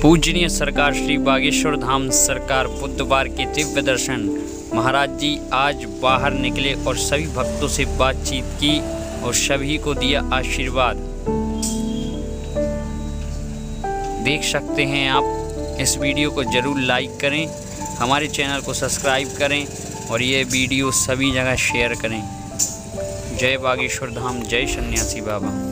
पूजनीय सरकार श्री बागेश्वर धाम सरकार बुधवार के दिव्य दर्शन। महाराज जी आज बाहर निकले और सभी भक्तों से बातचीत की और सभी को दिया आशीर्वाद। देख सकते हैं आप। इस वीडियो को जरूर लाइक करें, हमारे चैनल को सब्सक्राइब करें और ये वीडियो सभी जगह शेयर करें। जय बागेश्वर धाम, जय सन्यासी बाबा।